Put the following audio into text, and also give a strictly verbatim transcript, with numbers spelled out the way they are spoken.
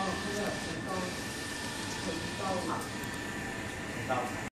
เขาเรียกเป็นเต้าเป็นเต้าหมักเต้า